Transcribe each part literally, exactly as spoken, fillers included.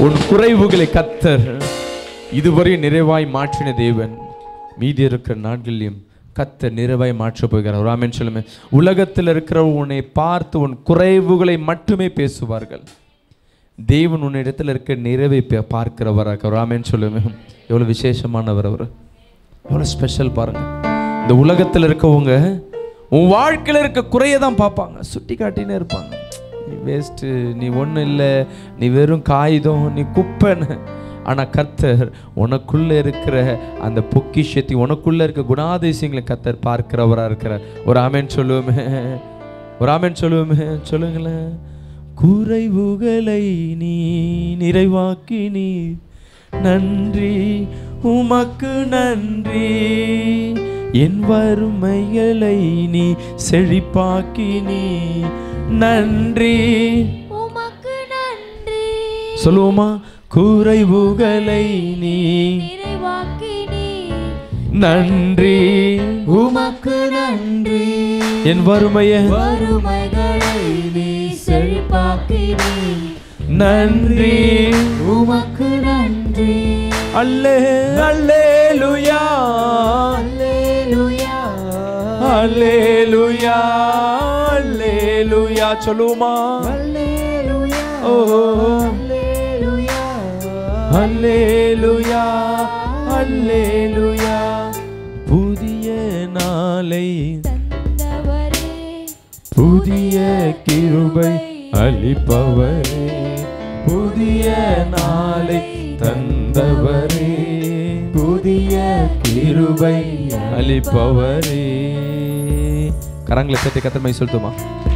உன் குறைவுகளை கர்த்தர் இதுவரை நிறைவாய் மாற்றின தேவன் மீதி இருக்கிற நாட்களிலும் கர்த்தர் நிறைவாய் மாற்றப் போகிறார். ஆமென் சொல்லுமே. உலகத்தில் இருக்கிற உன்னை பார்த்து உன் குறைவுகளை மட்டுமே பேசுவார்கள். தேவன் உன்னிடத்தில் இருக்க நிறைவை பார்க்கிறவராக. ஆமென் சொல்லுமே. எவ்வளோ விசேஷமானவர் அவர், எவ்வளோ ஸ்பெஷல் பாருங்க. இந்த உலகத்தில் இருக்கவங்க உன் வாழ்க்கையில் இருக்க குறையை தான் பார்ப்பாங்க, சுட்டி காட்டினே இருப்பாங்க. நீ வேஸ்ட்டு, நீ ஒன்றும் இல்லை, நீ வெறும் காகிதம், நீ குப்பைன்னு. ஆனால் கர்த்தர் உனக்குள்ளே இருக்கிற அந்த பொக்கிஷத்தை, உனக்குள்ளே இருக்க குணாதிசயங்களை கர்த்தர் பார்க்கிறவராக இருக்கிறார். ஒரு ஆமென் சொல்லுவோமே, ஒரு ஆமென் சொல்லுவோமே, சொல்லுங்களேன். குறைவுகளை நீ நிறைவாக்கி நீ நன்றி, உமக்கு நன்றி. என் வறுமைகளை நீ செழிப்பாக்கி நீ நன்றி, உமக்கு நன்றி. சொல்லுவோமா? குறைவுகளை நீ நிறைவாக்கி நீ நன்றி, உமக்கு நன்றி. என் வறுமையை வறுமைகளை நீ செழிப்பாக்கி நீ நன்றி, உமக்கு நன்றி. அல்லே அல்லேலூயா, அல்லேலூயா, அல்லேலூயா, அல்லேலூயா. சொல்லுவோமா? அல்லேலூயா, ஓ அல்லேலூயா, அல்லேலூயா, அல்லேலூயா. புதிய நாளை தந்தவரே, புதிய கிருபை அளிப்பவரே, புதிய நாளை தந்தவரே, புதிய கிருபை அளிப்பவரே. கரங்களை தட்டி கர்த்தரை சொல்லுமா?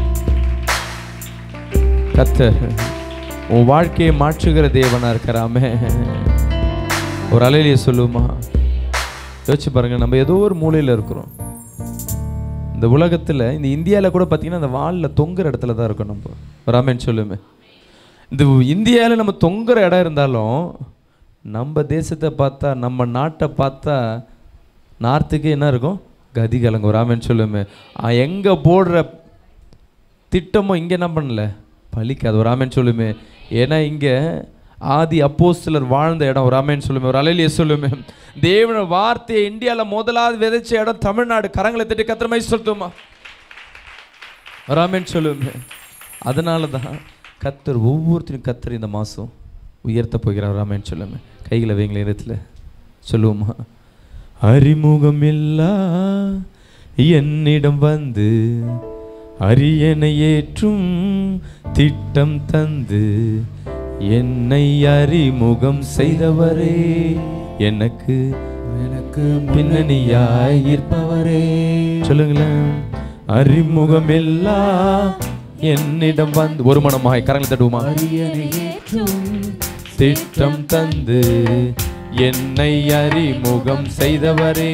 கர்த்தர் உன் வாழ்க்கையை மாற்றுகிற தேவனா இருக்கிறாமே. ஒரு அலையிலேயே சொல்லுமா? யோசிச்சு பாருங்க, நம்ம ஏதோ ஒரு மூலையில் இருக்கிறோம். இந்த உலகத்தில், இந்த இந்தியாவில் கூட பார்த்தீங்கன்னா அந்த வாலில் தொங்குற இடத்துல தான் இருக்கும் நம்ம. ஒரு ஆமென் சொல்லுமே. இந்த இந்தியாவில் நம்ம தொங்குற இடம் இருந்தாலும் நம்ம தேசத்தை பார்த்தா, நம்ம நாட்டை பார்த்தா நார்த்துக்கு என்ன இருக்கும்? கதி கலங்க. ஒரு ஆமென் சொல்லுமே. எங்கே போடுற திட்டமோ இங்கே என்ன பண்ணல, பலிக்காது. ஒரு ஆமென் சொல்லுமே. ஏன்னா இங்கே ஆதி அப்போஸ்தலர் வாழ்ந்த இடம். ஒரு ஆமென் சொல்லுமே. ஒரு அலையிலேயே சொல்லுமே. தேவன வார்த்தையை இந்தியாவில் முதலாவது விதைச்ச இடம் தமிழ்நாடு. கரங்களை தட்டி கர்த்தரை சொல்லுமா? ஒரு ஆமென் சொல்லுமே. அதனால தான் கர்த்தர் ஒவ்வொருத்தரும் கர்த்தர் இந்த மாதம் உயர்த்த போகிறார். ஒரு ஆமென் சொல்லுமே. கைகளை வைங்கள இடத்துல சொல்லுவோமா? அறிமுகம் இல்லா என்னிடம் வந்து அரியணை ஏற்றும் திட்டம் தந்து என்னை அறிமுகம் செய்தவரே, எனக்கு எனக்கு பின்னணியாய் இருப்பவரே. சொல்லுங்களேன். அறிமுகம் இல்லா என்னிடம் வந்து, ஒரு மனமாய் கரங்களை தட்டுவோமா? அரியணை ஏற்றும் திட்டம் தந்து என்னை அறிமுகம் செய்தவரே,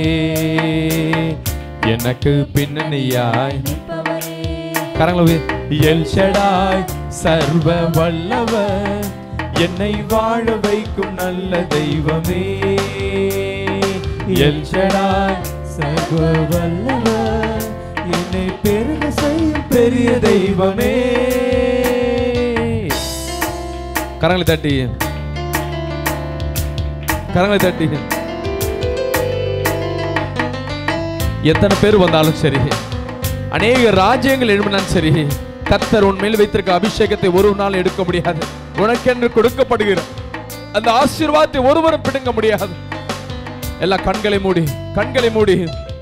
எனக்கு பின்னணியாய் நிற்பவரே. கரங்களை. எல் ஷடாய் சர்வ வல்லவர், என்னை வாழ வைக்கும் நல்ல தெய்வமே. எல் ஷடாய் சர்வ வல்லவர், என்னை பெருக செய்யும் பெரிய தெய்வமே. கரங்களை தட்டி, கரங்களை தட்டி. எத்தனை பேர் வந்தாலும் சரி, அநேக ராஜ்யங்கள் எழுப்பினாலும் சரி, கர்த்தர் உன்மேல் வைத்திருக்க அபிஷேகத்தை ஒரு நாள் எடுக்க முடியாது. உனக்கென்று கொடுக்கப்படுகிற அந்த ஆசீர்வாதத்தை ஒருவரும் பிடுங்க முடியாது. எல்லா கண்களை மூடி, கண்களை மூடி.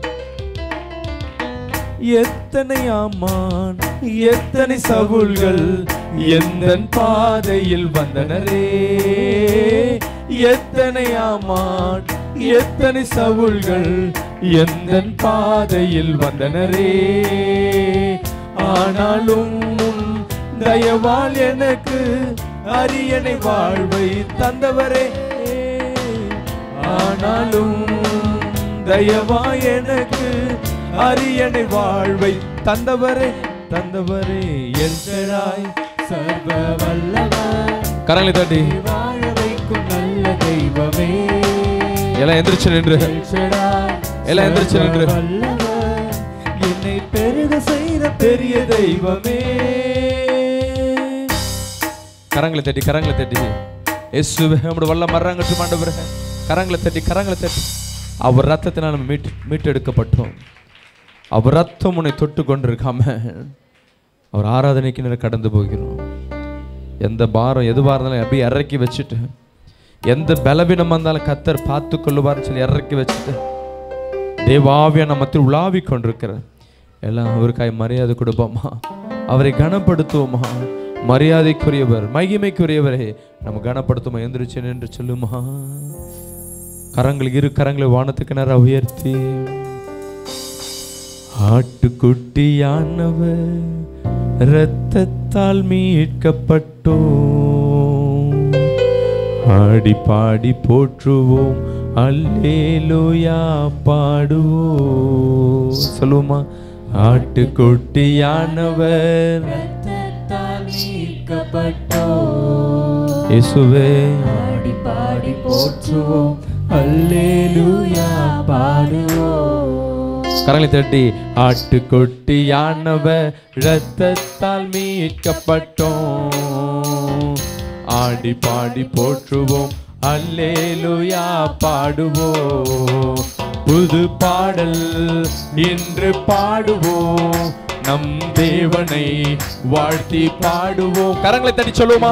எத்தனை ஆமான், எத்தனை சவுல்கள் எந்தன் பாதையில் வந்தனரே. எத்தனை ஆமான், எத்தனை சவுல்கள் எந்தன் பாதையில் வந்தனரே. ஆனாலும் தயவால் எனக்கு அரியணை வாழ்வை தந்தவரே. ஆனாலும் தயவாய் எனக்கு அரியணை வாழ்வை தந்தவரே, தந்தவரே. என் ஷடாய் சர்வ வல்லவர், கரங்களை தட்டி வாழ வைக்கும் நல்ல தெய்வமே. எல்லாம் எந்திரிச்சு நின்று, எல்லாம் எந்திரிச்சு நின்று. வல்லவர், என்னை பெருக செய்த பெரிய தெய்வமே. கரங்களை தட்டி, கரங்களை தட்டி. இயேசுவே உம்முடைய வல்லம் இறங்கட்டும் ஆண்டவரே. கரங்களை தட்டி கரங்களை தட்டி. அவர் ரத்தத்தினால் நம்ம மீட் மீட்டெடுக்கப்பட்டோம். அவர் ரத்தம் உன்னை தொட்டு கொண்டிருக்காம அவர் ஆராதனைக்கு நேரம் கடந்து போகிறோம். எந்த பாரம் எதுவாக இருந்தாலும் அப்படியே இறக்கி வச்சுட்டு, எந்த பலவீனம் வந்தாலும் கர்த்தர் பார்த்து கொள்ளுவார்னு சொல்லி இறக்கி வச்சுட்டு தேவாவியா நம்மத்தில் உலாவி கொண்டிருக்கிறார். எல்லாம் அவருக்காய் மரியாதை கொடுப்போமா, அவரை கனப்படுத்துவோமா. மரியாதைக்குரியவர், மகிமைக்குரியவரே நம்ம கனப்படுத்துமா. எந்திரிச்சேன் என்று சொல்லுமா. கரங்கள் இரு கரங்களை வானத்துக்கு நேரம் உயர்த்தி, ஆட்டுக்குட்டியானவர் இரத்தத்தால் மீட்கப்பட்டோம், ஆடி பாடி போற்றுவோம், அல்லேலூயா பாடுவோம். சொல்லுமா. ஆட்டுக்குட்டியானவர் இரத்தத்தால் மீட்கப்பட்டோம், இயேசுவே ஆடி பாடி போற்றுவோம், அல்லேலூயா பாடுவோம். கரங்களை தட்டி. ஆட்டுக்குட்டியானவர் இரத்தத்தால் மீட்கப்பட்டோம், ஆடி பாடி போற்றுவோம், அல்லேலூயா பாடுவோம். புது பாடல் இன்று பாடுவோம், நம் தேவனை வாழ்த்தி பாடுவோம். கரங்களை தட்டி சொல்லுவோமா.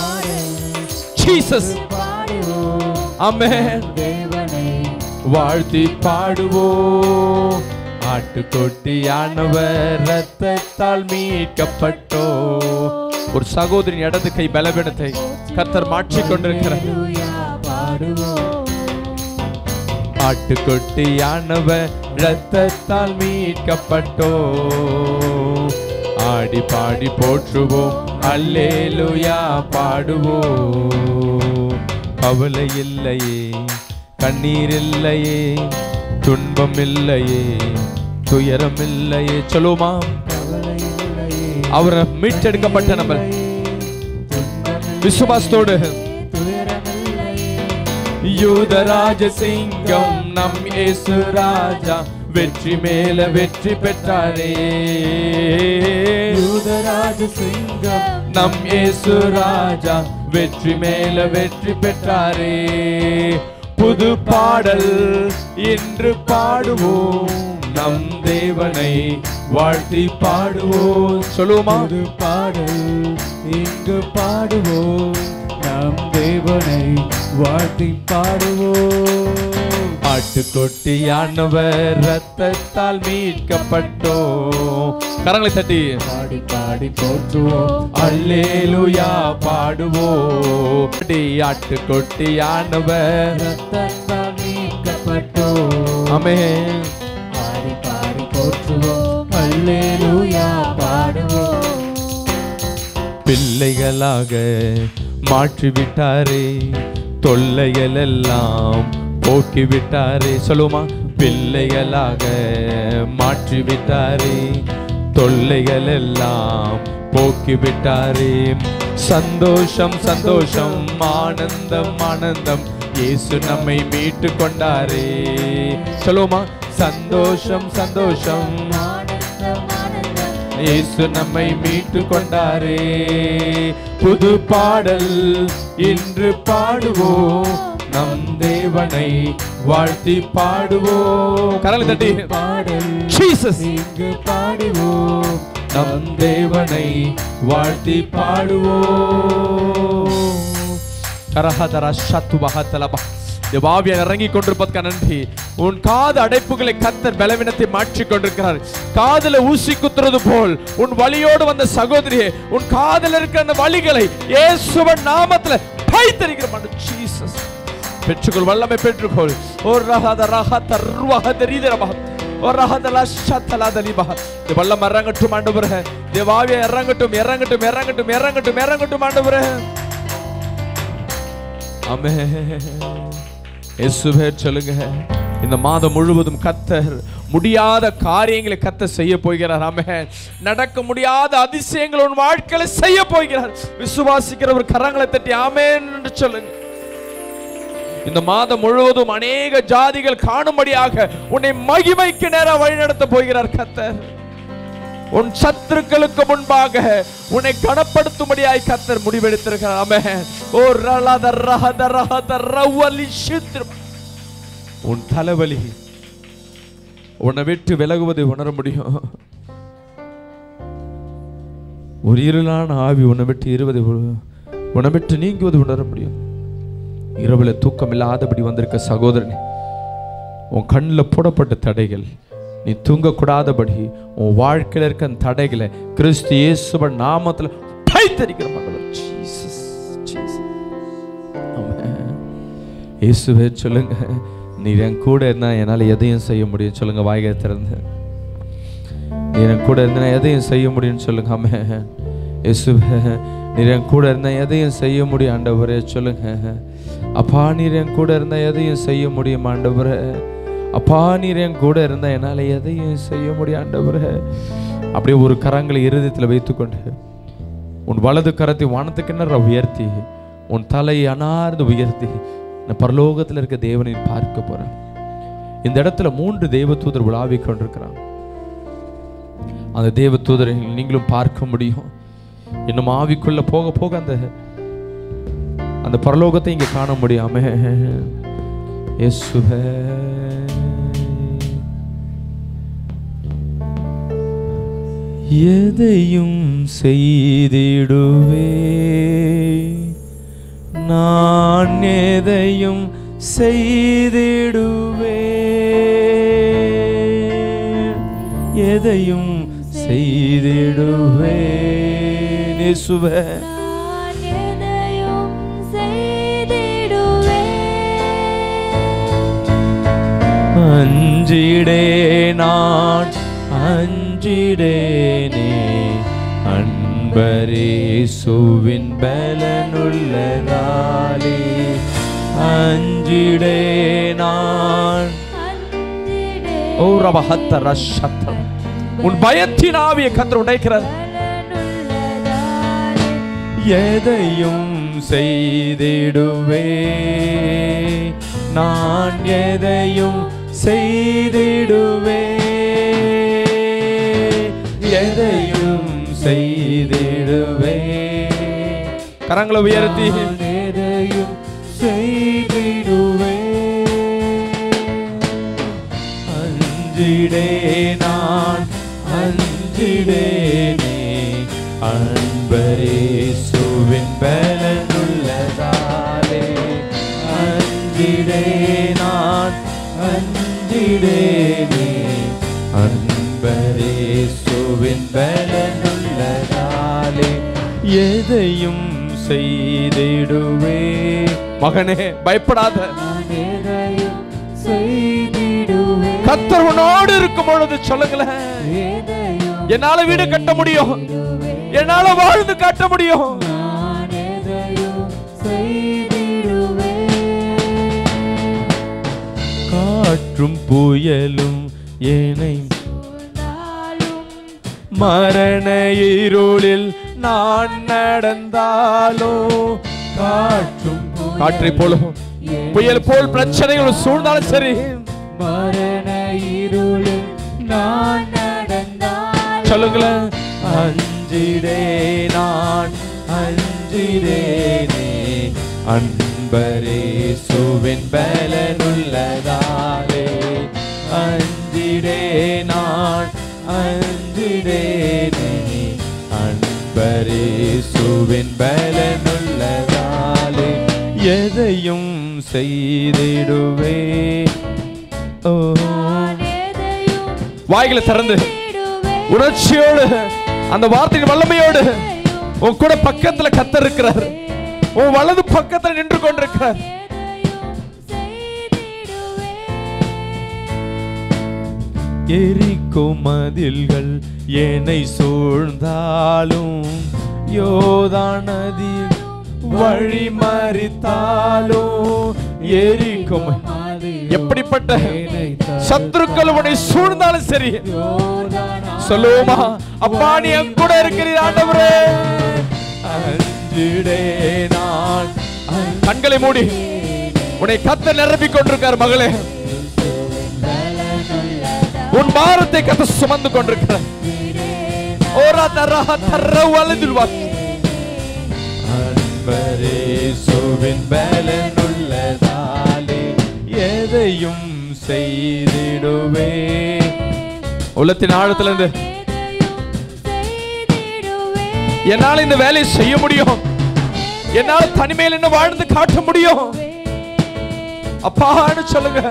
Jesus amen. தேவனை வாழ்த்தி பாடுவோம். ஆட்டுக்குட்டியானவர் இரத்தத்தால் மீட்கப்பட்டோம். ஒரு சகோதரின் இடது கை பலவீனத்தை கர்த்தர் மாற்றிக் கொண்டிருக்கிறார். ஆட்டுக்குட்டியானவர் இரத்தத்தால் மீட்கப்பட்டோம், ஆடி பாடி போற்றுவோம், அல்லேலூயா பாடுவோம். கவலை இல்லையே, கண்ணீர் இல்லையே, துன்பம் இல்லையே, துயரம் இல்லையே. சொல்லுமா. அவரை மீட்டெடுக்கப்பட்ட நம்ம விசுவாசத்தோடு யூதராஜ சிங்கம் நம் இயேசு ராஜா வெற்றி மேல வெற்றி பெற்றாரே. யூதராஜ சிங்கம் நம் இயேசு ராஜா வெற்றி மேல வெற்றி பெற்றாரே. புது பாடல் இன்று பாடுவோம், நம் தேவனை வாழ்த்தி பாடுவோம். சொல்லுவோமா. புது பாடல் இங்கு பாடுவோம், நம் தேவனை வாழ்த்தி பாடுவோம். ஆட்டுக்குட்டியானவர் இரத்தத்தால் மீட்கப்பட்டோம். கரங்களை தட்டி பாடி பாடி போற்றுவோம், அல்லேலூயா பாடுவோம். ஆட்டுக்குட்டியானவர் இரத்தத்தால் மீட்கப்பட்டோம், ஆமென். பாடி பாடி போற்றுவோம், அல்லேலூயா பாடுவோம். பிள்ளைகளாக மாற்றிவிட்டாரே, தொல்லைகள் எல்லாம் போக்கிவிட்டாரே. சொல்லுமா. பிள்ளைகளாக மாற்றிவிட்டாரே, தொல்லைகள் எல்லாம் போக்கிவிட்டாரே. சந்தோஷம் சந்தோஷம் ஆனந்தம் ஆனந்தம், இயேசு நம்மை மீட்டு கொண்டாரே. சொல்லுமா. சந்தோஷம் சந்தோஷம் இயேசு நம்மை மீட்டு கொண்டாரே. புது பாடல் இன்று பாடுவோம், நம் தேவனை வாழ்த்தி பாடுவோம். கரங்களை தட்டி பாடல் ஜீசஸ் இங்கு பாடுவோம், நம் தேவனை வாழ்த்தி பாடுவோம். கரஹதரா ஷத்துபஹதலபா. தேவாவியார் இறங்கி கொண்டிருப்பதற்கு நன்றி. உன் காது அடைப்புகளை கர்த்தர் பலவீனத்தை மாற்றிக் கொண்டிருக்கிறார். காதுல ஊசி குத்துறது போல் உன் வலியோடு வந்த சகோதரியே, உன் காதுல இருக்கிற அந்த வலிகளை இயேசுவின் நாமத்துல பைத்தரிக்கிற மாட்டோம். ஜீசஸ் பெற்றுக்கொள், வல்லமை பெற்றுக்கொள். ஓ ரஹத ரஹத ருவஹத ரீதரபா. ஓ ரஹத லஷத்தலதலிபா. இந்த வல்லம் இறங்கட்டும் ஆண்டவரே. தேவாவியார் இறங்கட்டும் இறங்கட்டும் இறங்கட்டும் இறங்கட்டும் இறங்கட்டும் ஆண்டவரே. ஆமென். இயேசுவே சொல்லுங்க. இந்த மாதம் முழுவதும் கர்த்தர் முடியாத காரியங்களை கர்த்தர் செய்ய போகிறார். ஆமென். நடக்க முடியாத அதிசயங்களை உன் வாழ்க்கையில செய்ய போகிறார். விசுவாசிக்கிறவர் கரங்களை தட்டி ஆமென் என்று சொல்லுங்க. இந்த மாதம் முழுவதும் அநேக ஜாதிகள் காணும்படியாக உன்னை மகிமைக்கு நேரா வழி நடத்த போகிறார் கர்த்தர். உன் சத்துருக்களுக்கு முன்பாக உன்னை கனப்படுத்தும்படியாய் கர்த்தர் முடிவெடுத்திருக்கிறார். ஆமென். ஓ ரலத ரஹத ரஹத ரவலி சித்ர. உன் தலைவலி உன்னை விட்டு விலகுவதை உணர முடியும். ஒரு இருளான ஆவி உன்னை விட்டு இருவதை உன்னை விட்டு நீங்குவது உணர முடியும். இரவுல தூக்கம் இல்லாதபடி வந்திருக்க சகோதரனே, உன் கண்ணில் போடப்பட்ட தடைகள் நீ தூங்கக்கூடாதபடி உன் வாழ்க்கையில் இருக்க அந்த தடைகளை கிறிஸ்து இயேசுவின் நாமத்தில் பைத்தரிக்கிற மகள ஜீசஸ் ஜீசஸ். ஆமென். இயேசுவே சொல்லுங்க, நீர் என் கூட இருந்தா என்னால் எதையும் செய்ய முடியும். சொல்லுங்க வாய்கை திறந்து. நீர் என் கூட இருந்தா எதையும் செய்ய முடியும்னு சொல்லுங்க. ஆமென். இயேசுவே நீர் என் கூட இருந்தா எதையும் செய்ய முடியும் ஆண்டவரே. சொல்லுங்க அப்பா, நீர் என் கூட இருந்தா எதையும் செய்ய முடியும் ஆண்டவரே. அப்பா, நீர் என் கூட இருந்தா என்னால் எதையும் செய்ய முடியும் ஆண்டவரே. அப்படியே ஒரு கரங்களை இருதயத்தில் வைத்துக்கொண்டு உன் வலது கரத்தை வானத்துக்கு என்ன உயர்த்தி உன் தலையை அனார்ந்து உயர்த்தி நான் பரலோகத்தில் இருக்க தேவனை பார்க்க போறேன். இந்த இடத்துல மூன்று தேவ தூதர் உலாவிக் கொண்டிருக்கிறான். அந்த தேவ தூதரை நீங்களும் பார்க்க முடியும். இன்னும் ஆவிக்குள்ள போக போக அந்த அந்த பரலோகத்தை இங்க காண முடியாம. இயேசுவே எதையும் செய்திடுவே, நான் எதையும் செய்திடுவே, எதையும் செய்திடுவே. இயேசுவே அஞ்சிடே நான் அஞ்சிடேனே, அன்பரேசுவின் பலனுள்ளதாலே அஞ்சிடே நான். ஓ ரபஹத்த ரஷத்தம். உன் பயத்தின் ஆவியை கர்த்தர் உடைக்கிறார். எதையும் செய்திடுவே, நான் எதையும் செய்திடுவே, எதையும் செய்திடுவே. கரங்களை உயர்த்தி எதையும் செய்திடுவே, அஞ்சிடே நான் அஞ்சிடேனே, அன்பரேசுவின் பலனுள்ளதாலே அஞ்சிடே நான் அஞ்சிடேனே, அன்பரேசுவின் பலனுள்ளதாலே எதையும் செய்திடுவே. மகனே பயப்படாத, கர்த்தர் உன்னோடு இருக்கும் பொழுது சொல்லுங்களேன், என்னால வீடு கட்ட முடியும், என்னால வாழ்ந்து காட்ட முடியும். காற்றும் புயலும் ஏனை மரண இருளில் நான் நடந்தாலோ, காற்றும் காற்றை போலும் புயல் போல் பிரச்சனைகள் சூழ்ந்தாலும் சரி, மரண இருளில் நான் நடந்தாலோ சொல்லுங்களேன், அஞ்சிடே நான் அஞ்சிடேனே, அன்பரேசுவின் பலனுள்ளதாலே அஞ்சிடே நான் அஞ்சிடேனே, அன்பரேசுவின் பலனுள்ளதாலே எதையும் செய்திடுவே. ஓ வாய்களை திறந்து உணர்ச்சியோடு அந்த வார்த்தையின் வல்லமையோடு உன் கூட பக்கத்துல கர்த்தர் இருக்கிறார், உன் வலது பக்கத்துல நின்று கொண்டிருக்கிறார். எரிக்கோ மதில்கள் என்னை சூழ்ந்தாலும், யோர்தான் நதி வழி மறித்தாலும், எரிக்கோ எப்படிப்பட்ட சத்துருக்கள் உன்னை சூழ்ந்தாலும் சரி சொல்லுவோமா, அப்பா நீ என் கூட இருக்கிறீர் ஆண்டவரே. அஞ்சிடே நான். கண்களை மூடி உன்னை கர்த்தர் நிரப்பிக் கொண்டிருக்கார் மகளே, உன் பாரத்தை கர்த்தர் சுமந்து கொண்டிருக்கிறார். ஓரா தரா தர வலதுவா அன்பரேசுவின் பலனுள்ளதாலே எதையும் செய்திடுவே. உள்ளத்தின் ஆழத்துல இருந்து என்னால இந்த வேலையை செய்ய முடியும், என்னால தனிமையில் என்ன வாழ்ந்து காட்ட முடியும் அப்பான்னு சொல்லுங்க.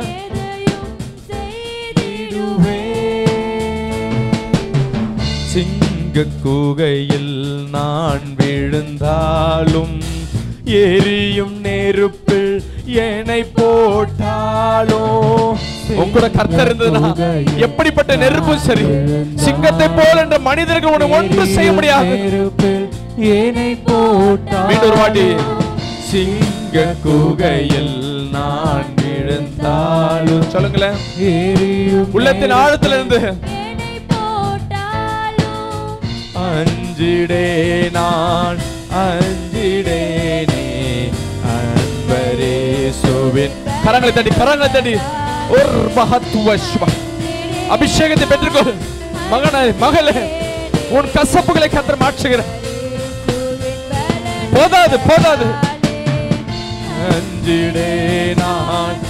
சிங்க கூகையில் நான் விழுந்தாலும் எரியும் நெருப்பில் என்னை போட்டாலும் உங்களோட கர்த்தர் இருந்ததுன்னா எப்படிப்பட்ட நெருப்பும் சரி, சிங்கத்தை போல் என்ற மனிதர்கள் உன்னை ஒன்றும் செய்ய முடியாது. மீண்டும் ஒரு வாட்டி, சிங்க கூகையில் நான் விழுந்தாலும் சொல்லுங்களேன் உள்ளத்தின் ஆழத்துல இருந்து அஞ்சிடே நான் அஞ்சிடேனே அன்பரேசுவின். கரங்களை தட்டி கரங்களை தட்டி ஒரு மகத்துவ அபிஷேகத்தை பெற்றுக்கொள் மகனே மகளே. உன் கசப்புகளை கர்த்தர் மாற்றுகிற. போதாது போதாது. அஞ்சிடே நான்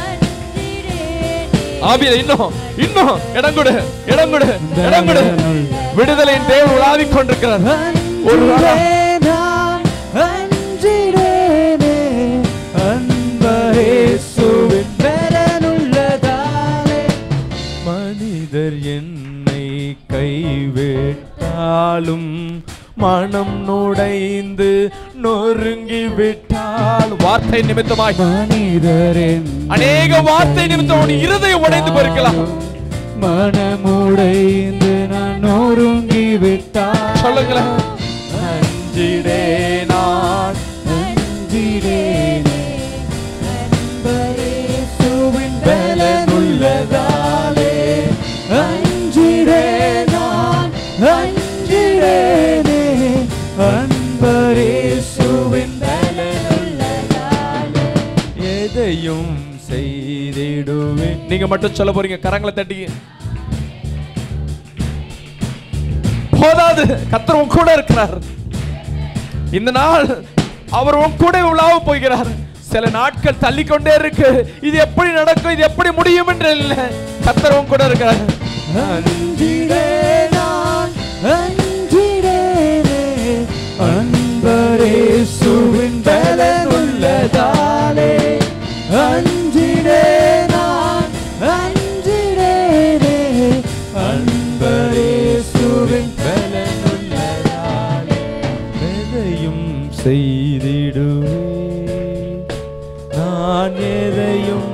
ஆவியில இன்னும் இன்னும் இடம் கொடு இடம் கொடு இடம் கொடு. விடுதலையின் தேவன் உலாவிக் கொண்டிருக்கிறார். ஒரு மனிதர் என்னை கைவிட்டாலும் மனம் நுடைந்து நொறுங்கி விட்டால் வார்த்தை நிமித்தமாய் மனிதரின் அநேக வார்த்தை நிமித்தம் இருதயம் உடைந்து போயிருக்கலாம். மனமுடைந்து நான் நொறுங்கி விட்டால் சொல்லுங்களேன் அஞ்சிடே நான் அஞ்சிடேனே அன்பரேசுவின் பலனுள்ளதாலே அஞ்சிடே நான் அஞ்சிடேனே அன்பரேசுவின் பலனுள்ளதாலே எதையும் செய்திடுவேன். நீங்க மட்டும் சொல்ல போறீங்க கரங்களை தட்டி. போதாது, கர்த்தர் உன் கூட இருக்கிறார். இந்த நாள் அவர் உன் கூட உலாவ போகிறார். சில நாட்கள் தள்ளிக்கொண்டே இருக்கு, இது எப்படி நடக்கும், இது எப்படி முடியும் என்று இல்லை. கர்த்தர் உன் கூட இருக்கிறார். அஞ்சிடே நான் அஞ்சிடேனே அன்பரேசுவின் பலனுள்ளதாலே அஞ்சிடே நான் அஞ்சிடேனே அன்பரேசுவின் பலனுள்ளதாலே எதையும் செய்திடுவே நான் எதையும்.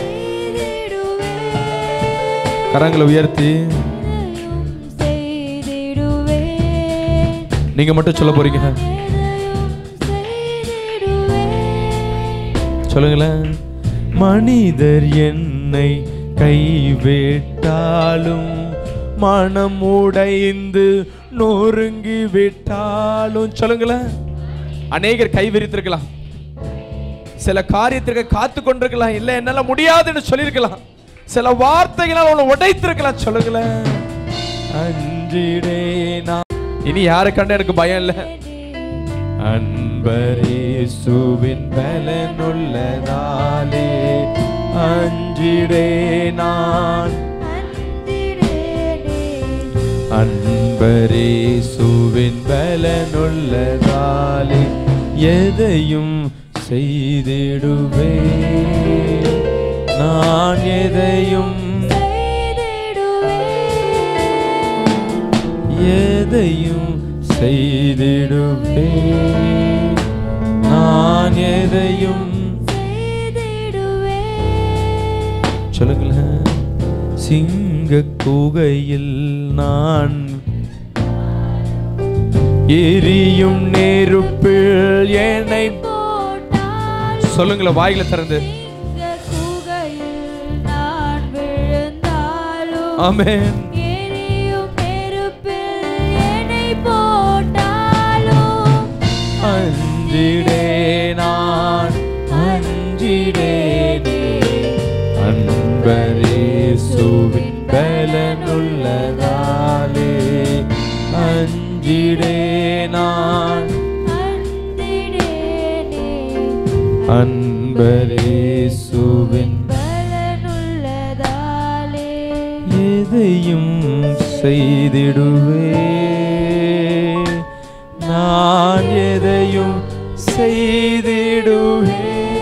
கரங்களை உயர்த்தி நீங்க மட்டும் சொல்ல போறீங்க. சொல்லுங்களேன். மனிதர் என்னை கைவிட்டாலும் மனம் உடைந்து நொறுங்கி விட்டாலும் சொல்லுங்களேன். அநேகர் கைவிரித்திருக்கலாம், சில காரியத்திற்கு காத்து கொண்டிருக்கலாம், இல்ல என்னால முடியாதுன்னு சொல்லியிருக்கலாம், சில வார்த்தைகளால் உன்னை உடைத்திருக்கலாம். சொல்லுங்களேன் அஞ்சிடே நான். இனி யாரை கண்டு எனக்கு பயம் இல்லை. அன்பரேசுவின் பலனுள்ளதாலே அஞ்சிடே நான் அன்பரேசுவின் பலனுள்ளதாலே எதையும் செய்திடுவே நான் எதையும் எதையும் செய்திடுவே நான் எதையும் சொல்லுங்களேன். சிங்க கூகையில் நான் எரியும் நெருப்பில் என்னை சொல்லுங்களேன் வாயில திறந்து. ஆமென். அஞ்சிடே நான் அஞ்சிடேனே அன்பரேசுவின் பலனுள்ளதாலே அன்பரேசுவின் பலனுள்ளதாலே எதையும் செய்திடுவே, நான் எதையும் செய்திடுவே.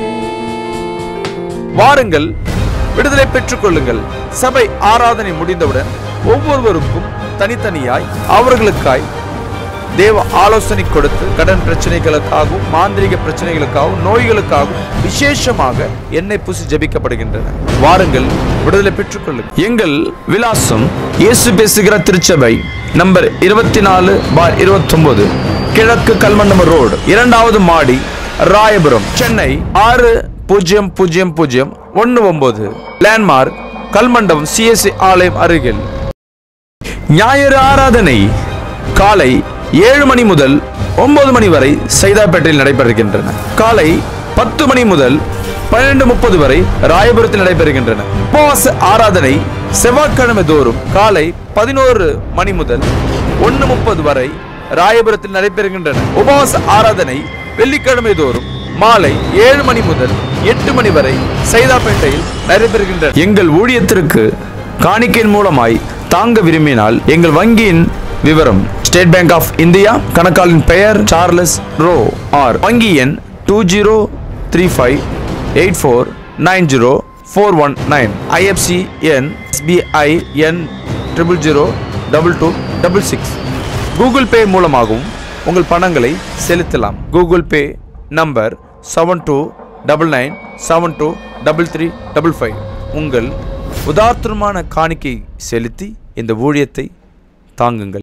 வாருங்கள், விடுதலை பெற்றுக் கொள்ளுங்கள். சபை ஆராதனை முடிந்தவுடன் ஒவ்வொருவருக்கும் தனித்தனியாய் அவர்களுக்காய் தேவ ஆலோசனை கொடுத்து கடன் பிரச்சனைகளுக்காகவும் மாந்திரிக பிரச்சனைகளுக்காகவும் நோய்களுக்காகவும் விசேஷமாக எண்ணெய் பூசி ஜெபிக்கப்படுகின்றன. வாருங்கள், விடுதலை பெற்றுக் கொள்ளுங்கள். எங்கள் விலாசம் இயேசு பேசுகிற திருச்சபை, நம்பர் இருபத்தி நாலு பார் இருபத்தி ஒன்பது, கிழக்கு கல்மண்டபம் ரோடு, இரண்டாவது மாடி, ராயபுரம், சென்னை ஆறு பூஜ்ஜியம் பூஜ்ஜியம் பூஜ்ஜியம் ஒன்னு ஒன்பது. லேண்ட்மார்க் கல்மண்டபம் சிஎஸ்சி ஆலயம் அருகில். ஞாயிறு ஆராதனை காலை ஏழு மணி முதல் ஒன்பது மணி வரை சைதாப்பேட்டையில் நடைபெறுகின்றன. காலை பத்து மணி முதல் பன்னிரண்டு முப்பது வரை ராயபுரத்தில் நடைபெறுகின்றன. உபவாச ஆராதனை செவ்வாய்க்கிழமை தோறும் காலை பதினோரு மணி முதல் ஒன்னு முப்பது வரை ராயபுரத்தில் நடைபெறுகின்றன. உபவாச ஆராதனை வெள்ளிக்கிழமை தோறும் மாலை ஏழு மணி முதல் எட்டு மணி வரை சைதாப்பேட்டையில் நடைபெறுகின்றன. எங்கள் ஊழியத்திற்கு காணிக்கையின் மூலமாய் தாங்க விரும்பினால் எங்கள் வங்கியின் விவரம்: ஸ்டேட் பேங்க் ஆஃப் இந்தியா, கணக்காளின் பெயர் சார்லஸ் ரோ, ஆர் வங்கி எண் two zero three five eight four nine zero four one nine. IFSC எண் எஸ்பிஐ எண் triple zero double two double six. Google Pay மூலமாகவும் உங்கள் பணங்களை செலுத்தலாம். Google Pay number seven two double nine seven two double three double five. உங்கள் உதார்த்தமான காணிக்கை செலுத்தி இந்த ஊழியத்தை தாங்குங்கள்.